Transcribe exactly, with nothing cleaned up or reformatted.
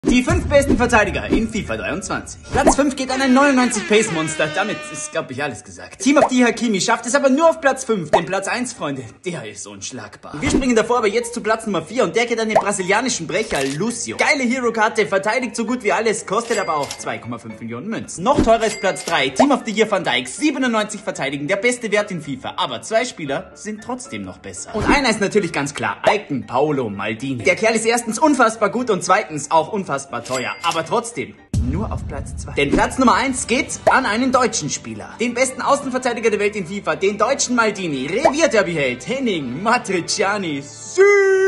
Die fünf besten Verteidiger in FIFA dreiundzwanzig. Platz fünf geht an ein neunundneunzig Pace Monster. Damit ist, glaube ich, alles gesagt. Team of the Hakimi schafft es aber nur auf Platz fünf. Denn Platz eins, Freunde, der ist unschlagbar. Wir springen davor aber jetzt zu Platz Nummer vier und der geht an den brasilianischen Brecher Lucio. Geile Hero-Karte, verteidigt so gut wie alles, kostet aber auch zwei Komma fünf Millionen Münzen. Noch teurer ist Platz drei, Team of the Year Van Dijk, siebenundneunzig verteidigen, der beste Wert in FIFA. Aber zwei Spieler sind trotzdem noch besser. Und einer ist natürlich ganz klar, Icon Paolo Maldini. Der Kerl ist erstens unfassbar gut und zweitens auch unfassbar teuer. Aber trotzdem nur auf Platz zwei. Denn Platz Nummer eins geht an einen deutschen Spieler. Den besten Außenverteidiger der Welt in FIFA, den deutschen Maldini. Revierderby-Held Henning Matriciani. Sü